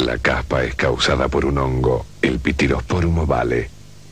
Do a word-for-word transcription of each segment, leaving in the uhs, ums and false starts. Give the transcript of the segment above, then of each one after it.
La caspa es causada por un hongo. El Pityrosporum ovale.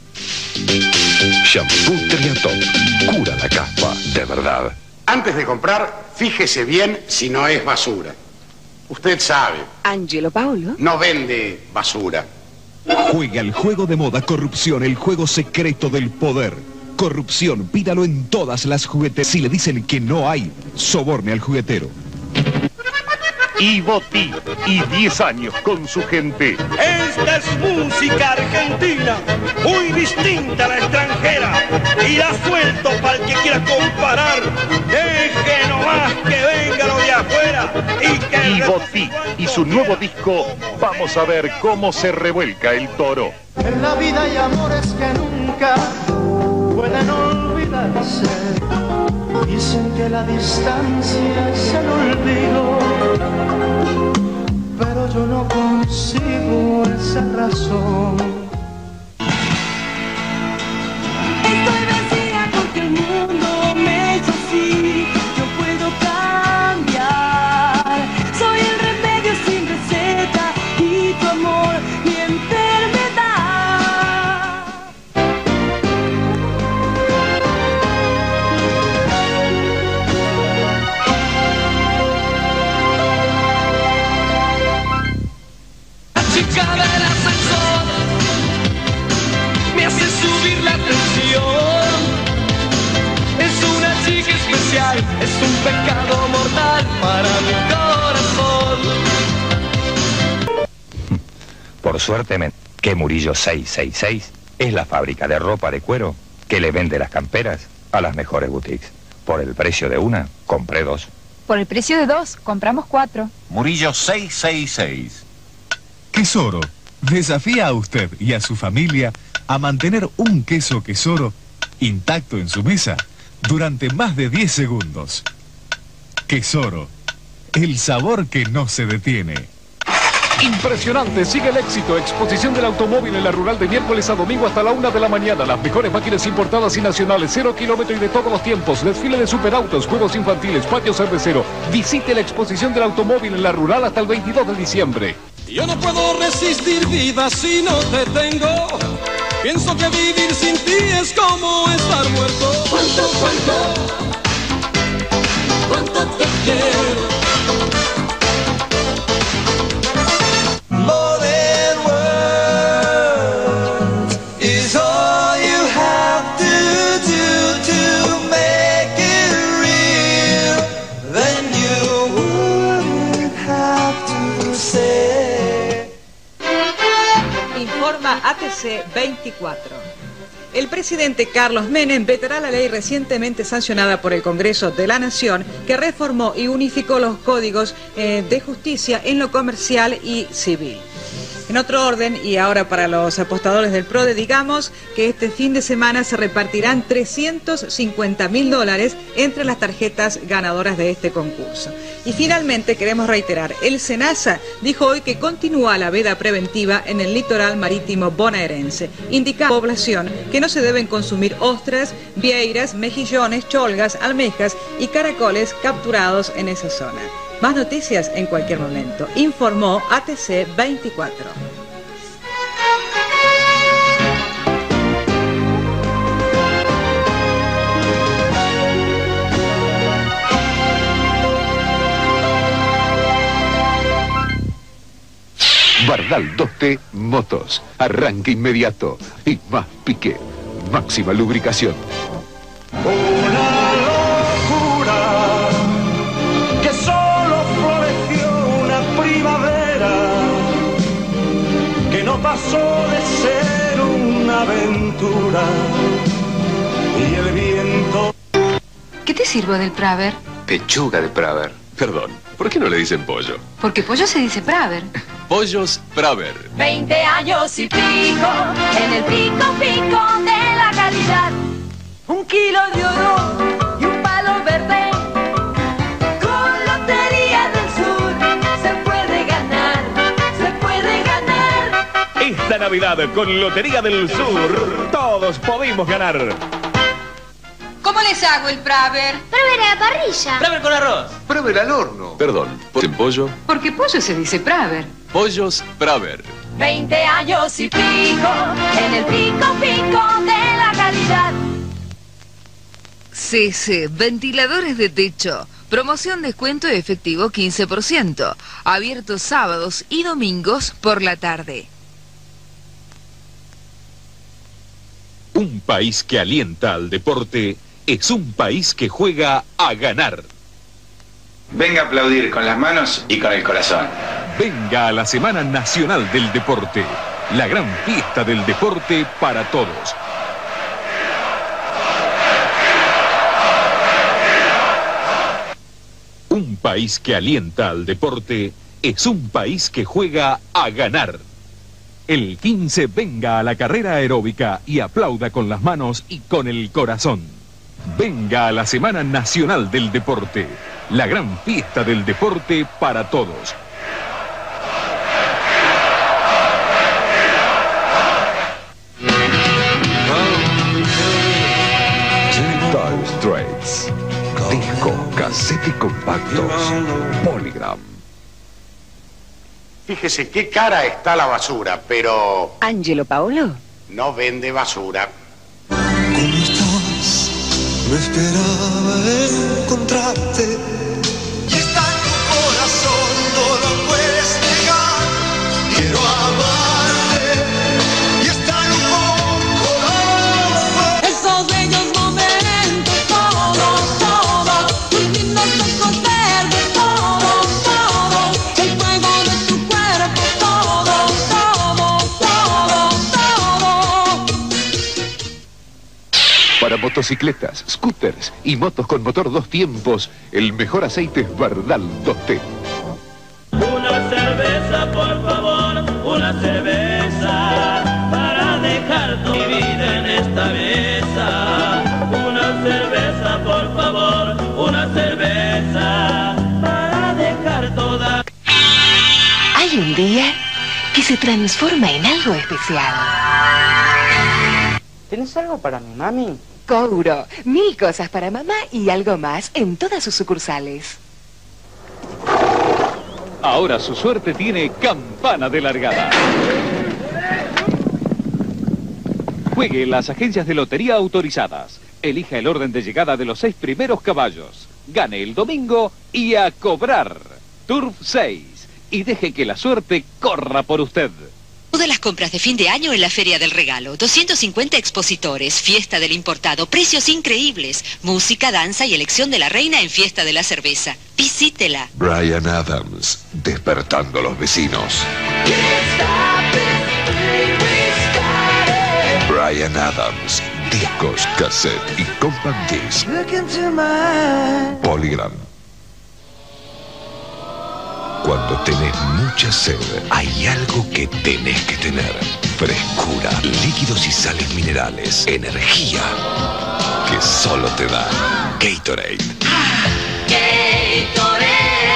Shampoo Triatop. Cura la caspa, de verdad. Antes de comprar, fíjese bien si no es basura. Usted sabe. Angelo Paolo no vende basura. Juega el juego de moda Corrupción, el juego secreto del poder. Corrupción, pídalo en todas las jugueterías. Si le dicen que no hay, soborne al juguetero. Ivo T y diez años con su gente. Esta es música argentina, muy distinta a la extranjera. Y la suelto para el que quiera comparar. Deje nomás que venga lo de afuera. Y que Ivo T y su nuevo disco, vamos a ver cómo se revuelca el toro. En la vida hay amores que nunca pueden olvidarse. Dicen que la distancia es el olvido, pero yo no consigo esa razón. Estoy vacía porque el mundo me hizo así. Yo puedo cambiar. Soy el remedio sin receta y tu amor mi enfermedad. Chica del ascensor me hace subir la tensión. Es una chica especial, es un pecado mortal para mi corazón. Por suerte me... que Murillo seiscientos sesenta y seis es la fábrica de ropa de cuero que le vende las camperas a las mejores boutiques. Por el precio de una, compré dos. Por el precio de dos, compramos cuatro. Murillo seiscientos sesenta y seis. Quesoro desafía a usted y a su familia a mantener un queso Quesoro intacto en su mesa durante más de diez segundos. Quesoro, el sabor que no se detiene. Impresionante, sigue el éxito. Exposición del automóvil en la Rural de miércoles a domingo hasta la una de la mañana. Las mejores máquinas importadas y nacionales, cero kilómetros y de todos los tiempos. Desfile de superautos, juegos infantiles, patio cervecero. Visite la exposición del automóvil en la Rural hasta el veintidós de diciembre. Yo no puedo resistir vida si no te tengo. Pienso que vivir sin ti es como estar muerto. ¿Cuánto, cuánto? ¿Cuánto te quiero? More than words is all you have to do to make it real. Then you wouldn't have to say. Informa A T C veinticuatro. El presidente Carlos Menem vetará la ley recientemente sancionada por el Congreso de la Nación que reformó y unificó los códigos eh, de justicia en lo comercial y civil. En otro orden, y ahora para los apostadores del PRODE, digamos que este fin de semana se repartirán trescientos cincuenta mil dólares entre las tarjetas ganadoras de este concurso. Y finalmente queremos reiterar, el SENASA dijo hoy que continúa la veda preventiva en el litoral marítimo bonaerense, indicando a la población que no se deben consumir ostras, vieiras, mejillones, cholgas, almejas y caracoles capturados en esa zona. Más noticias en cualquier momento. Informó A T C veinticuatro. Bardal dos T Motos. Arranque inmediato y más pique. Máxima lubricación. Pasó de ser una aventura y el viento. ¿Qué te sirvo del Praver? Pechuga de Praver. Perdón, ¿por qué no le dicen pollo? Porque pollo se dice Praver. Pollos Praver. Veinte años y pico, en el pico pico de la calidad. Un kilo de oro y un palo verde. Con Lotería del Sur se puede ganar, se puede ganar. Esta Navidad con Lotería del Sur, todos podemos ganar. ¿Cómo les hago el Praver? Praver a la parrilla. Praver con arroz. Praver al horno. Perdón, ¿por qué pollo? Porque pollo se dice Praver. Pollos Praver. veinte años y pico, en el pico pico de la calidad. C C, ventiladores de techo. Promoción descuento efectivo quince por ciento. Abiertos sábados y domingos por la tarde. Un país que alienta al deporte es un país que juega a ganar. Venga a aplaudir con las manos y con el corazón. Venga a la Semana Nacional del Deporte, la gran fiesta del deporte para todos. Un país que alienta al deporte es un país que juega a ganar. El quince venga a la carrera aeróbica y aplauda con las manos y con el corazón. Venga a la Semana Nacional del Deporte, la gran fiesta del deporte para todos. Dire Straits. Disco, cassette y compactos. Polygram. Fíjese qué cara está la basura, pero ¿Angelo Paolo? no vende basura. ¿Cómo estás? No esperaba encontrarte. Y está en tu corazón, no lo puedes negar. Quiero amarte. Y está en un poco loco. Esos bellos momentos, todos, todos. Tus lindos ojos verdes, todos, todos. El fuego de tu cuerpo, todo, todo, todo, todo. Para motocicletas, scooters y motos con motor dos tiempos, el mejor aceite es Bardal dos T. Una cerveza, por favor, una cerveza para dejar toda mi vida en esta mesa. Una cerveza, por favor, una cerveza para dejar toda. Hay un día que se transforma en algo especial. ¿Tienes algo para mi mami? Couro, mil cosas para mamá y algo más en todas sus sucursales. Ahora su suerte tiene campana de largada. Juegue en las agencias de lotería autorizadas. Elija el orden de llegada de los seis primeros caballos. Gane el domingo y a cobrar. Turf seis. Y deje que la suerte corra por usted. Todas las compras de fin de año en la Feria del Regalo. doscientos cincuenta expositores, fiesta del importado, precios increíbles, música, danza y elección de la reina en fiesta de la cerveza. Visítela. Bryan Adams, despertando a los vecinos. Bryan Adams, discos, cassette y compact disc. Polygram. Cuando tenés mucha sed, hay algo que tenés que tener. Frescura, líquidos y sales minerales, energía que solo te da Gatorade. Gatorade,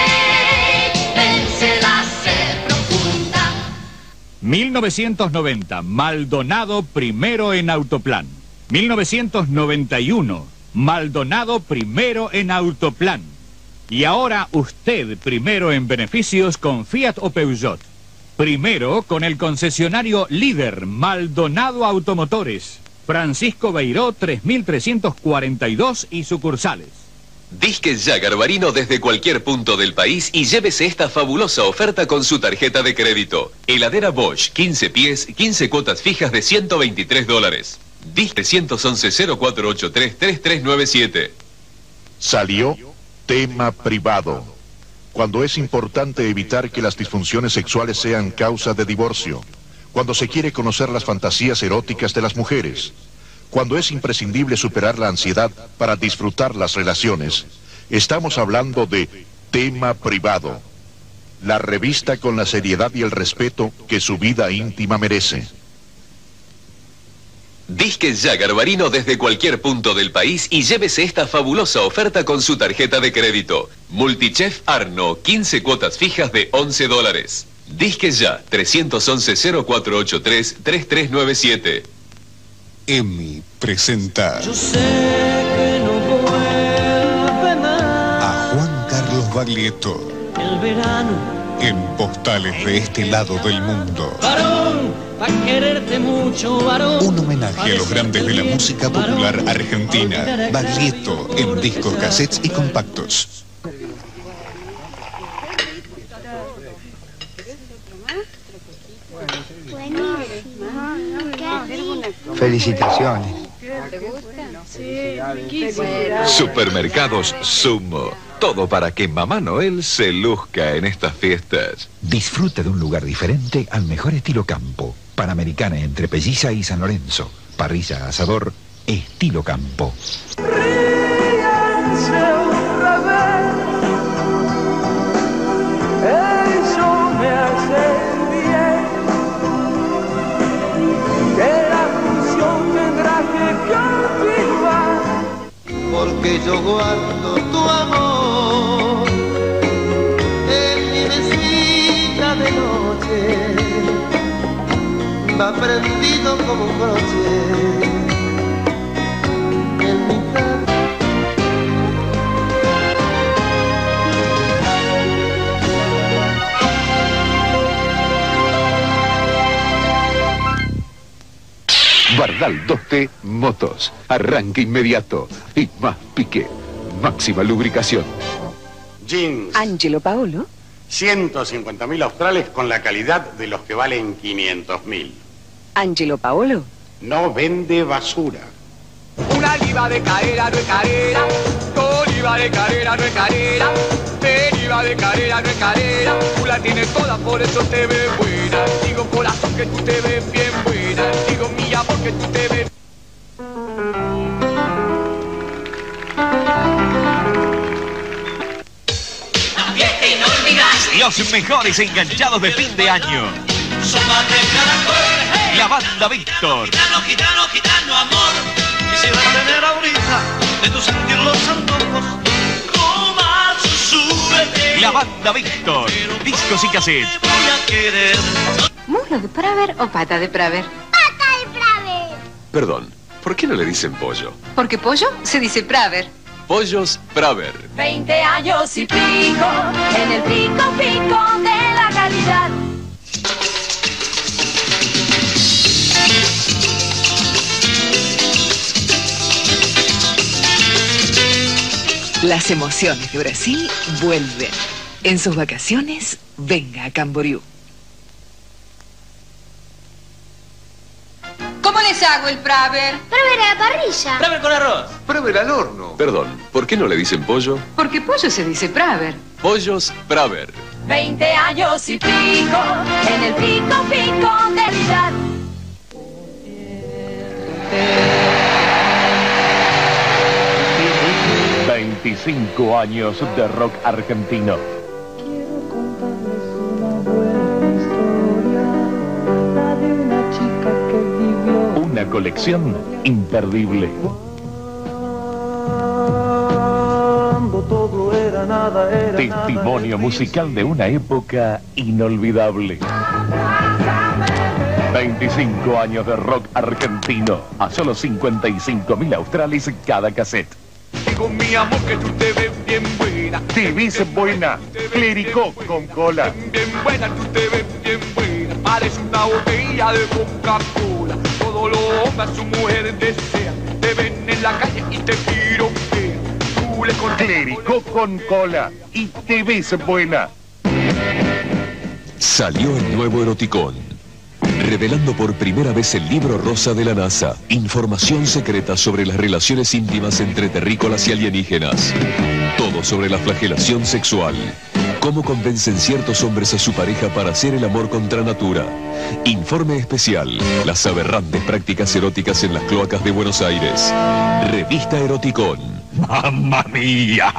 vence la sed profunda. mil novecientos noventa, Maldonado primero en Autoplan. mil novecientos noventa y uno, Maldonado primero en Autoplan. Y ahora usted primero en beneficios con Fiat o Peugeot. Primero con el concesionario líder Maldonado Automotores. Francisco Beiró tres mil trescientos cuarenta y dos y sucursales. Disque ya Garbarino desde cualquier punto del país y llévese esta fabulosa oferta con su tarjeta de crédito. Heladera Bosch, quince pies, quince cuotas fijas de ciento veintitrés dólares. Disque uno uno uno cero cuatro ocho tres tres tres nueve siete. Salió tema privado. Cuando es importante evitar que las disfunciones sexuales sean causa de divorcio. Cuando se quiere conocer las fantasías eróticas de las mujeres. Cuando es imprescindible superar la ansiedad para disfrutar las relaciones. Estamos hablando de tema privado. La revista con la seriedad y el respeto que su vida íntima merece. Disque ya Garbarino desde cualquier punto del país y llévese esta fabulosa oferta con su tarjeta de crédito. Multichef Arno, quince cuotas fijas de once dólares. Disque ya, tres uno uno cero cuatro ocho tres tres tres nueve siete. EMI presenta Yo sé que no vuelve más. a Juan Carlos Baglietto. El verano en postales de este lado del mundo. Varón, pa' quererte mucho, varón. Un homenaje a los grandes de la música popular argentina. Baglietto en discos, cassettes y compactos. Felicitaciones. Supermercados Sumo. Todo para que Mamá Noel se luzca en estas fiestas. Disfrute de un lugar diferente al mejor estilo campo. Panamericana entre Pelliza y San Lorenzo. Parrilla asador, estilo campo. Ríanse otra vez. Eso me hace bien. Que la función tendrá que continuar. Porque yo guardo tu amor en mi mesita de noche, va prendido como un broche en mi casa. Bardal dos T Motos. Arranque inmediato y más pique. Máxima lubricación. Jeans. Angelo Paolo. ciento cincuenta mil australes con la calidad de los que valen quinientos mil. Angelo Paolo. No vende basura. Una oliva de carrera no es carrera. Oliva de carrera no es carrera. Oliva de carrera no es carrera. Tú la tienes toda, por eso te ves buena. Digo corazón que tú te ves bien buena. Digo mi amor que tú te ves. Los mejores enganchados de fin de año. La banda Víctor. Gitano, gitano, gitano, amor. Quisiera tener ahorita de tu sentir los antojos. Coma, súbete. La banda Víctor. Discos y cassettes. Voy a querer. ¿Muslo de Praver o pata de Praver? ¡Pata de Praver! Perdón, ¿por qué no le dicen pollo? Porque pollo se dice Praver. Pollos Praver. Veinte años y pico en el pico pico de la calidad. Las emociones de Brasil vuelven. En sus vacaciones, venga a Camboriú. ¿Cómo les hago el Praver? Praver a la parrilla. Praver con arroz. Praver al horno. Perdón, ¿por qué no le dicen pollo? Porque pollo se dice Praver. Pollos Praver. Veinte años y pico en el pico pico de calidad. veinticinco años de rock argentino. Quiero contarles una buena historia, la de una chica que vivió. Una colección imperdible. Cuando todo era nada, era Testimonio nada, musical de una época inolvidable. veinticinco años de rock argentino. A solo cincuenta y cinco mil australes cada cassette. Digo mi amor que tú te ves bien buena. Te ves buena. Clericó con cola. Bien buena, tú te ves bien buena. Parece una botella de Coca-Cola. Todo lo hombres a su mujer desean. Te ven en la calle y te piropean. Tú le con Clericó con cola. Y te ves buena. Salió el nuevo eroticón, revelando por primera vez el libro rosa de la NASA. Información secreta sobre las relaciones íntimas entre terrícolas y alienígenas. Todo sobre la flagelación sexual. Cómo convencen ciertos hombres a su pareja para hacer el amor contra natura. Informe especial. Las aberrantes prácticas eróticas en las cloacas de Buenos Aires. Revista Eroticón. ¡Mamma mía!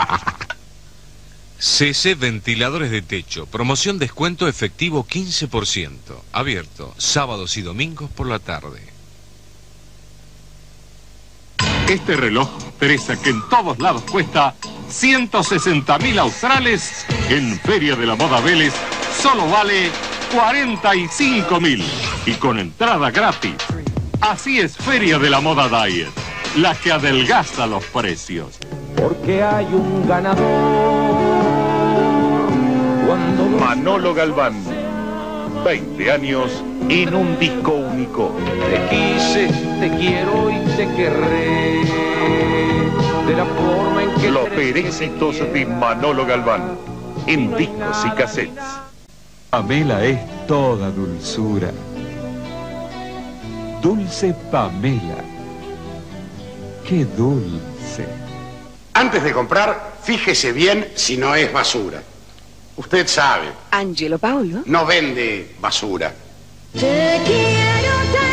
C C Ventiladores de Techo. Promoción descuento efectivo quince por ciento. Abierto sábados y domingos por la tarde. Este reloj Teresa que en todos lados cuesta ciento sesenta mil australes, en Feria de la Moda Vélez solo vale cuarenta y cinco mil y con entrada gratis. Así es Feria de la Moda Diet, la que adelgaza los precios. Porque hay un ganador, Manolo Galván, veinte años en un disco único. Te quise, te quiero y te querré, de la forma en que... Los éxitos de Manolo Galván, en discos y cassettes. Pamela es toda dulzura. Dulce Pamela. Qué dulce. Antes de comprar, fíjese bien si no es basura. Usted sabe. Angelo Paolo. No vende basura. Te quiero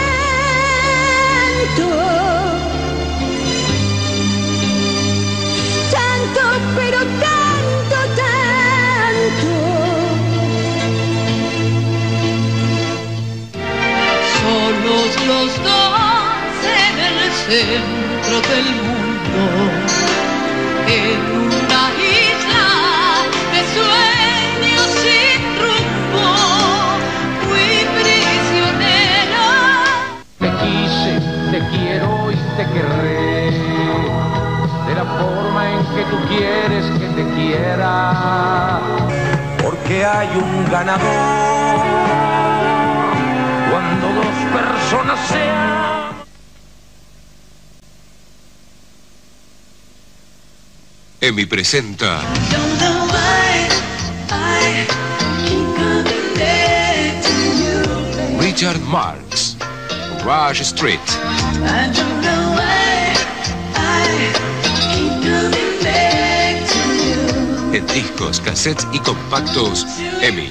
tanto, tanto, pero tanto, tanto. Solos los dos en el centro del mundo, en una isla de sueños sin rumbo, fui prisionero. Te quise, te quiero y te querré, de la forma en que tú quieres que te quiera. Porque hay un ganador cuando dos personas sean. EMI presenta Richard Marx, Rush Street. En discos, cassettes y compactos, EMI.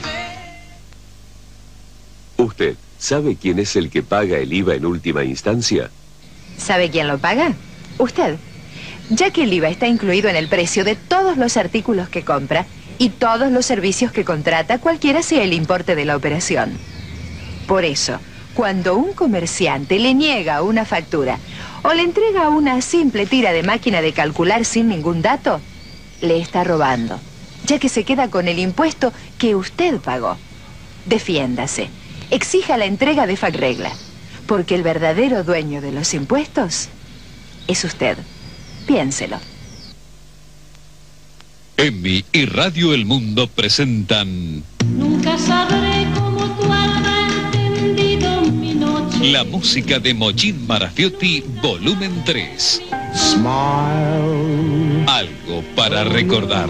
¿Usted sabe quién es el que paga el I V A en última instancia? ¿Sabe quién lo paga? Usted. Ya que el I V A está incluido en el precio de todos los artículos que compra y todos los servicios que contrata, cualquiera sea el importe de la operación. Por eso, cuando un comerciante le niega una factura o le entrega una simple tira de máquina de calcular sin ningún dato, le está robando, ya que se queda con el impuesto que usted pagó. Defiéndase. Exija la entrega de FACRegla, porque el verdadero dueño de los impuestos es usted. Piénselo. EMI y Radio El Mundo presentan Nunca sabré cómo tu alma ha entendido mi noche. la música de Mochín Marafiotti, volumen tres. Smile. Algo para recordar.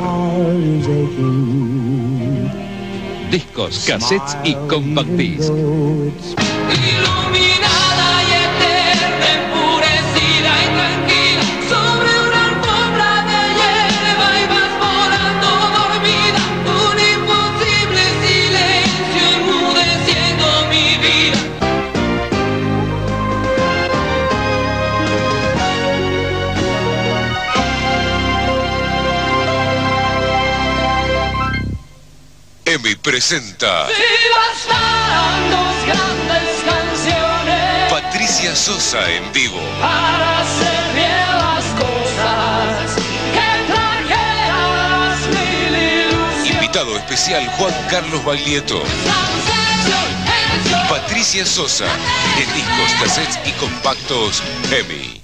Discos, cassettes y compact disc. Iluminada y eterna, enfurecida y tranquila, sobre una alfombra de hierba y vas volando dormida, un imposible silencio enmudeciendo mi vida. EMI presenta Si bastaran dos grandes canciones Patricia Sosa en vivo. para hacer bien las cosas, que trajeran las mil ilusiones. Invitado especial Juan Carlos Baglietto. Patricia Sosa en discos, cassettes y compactos EMI.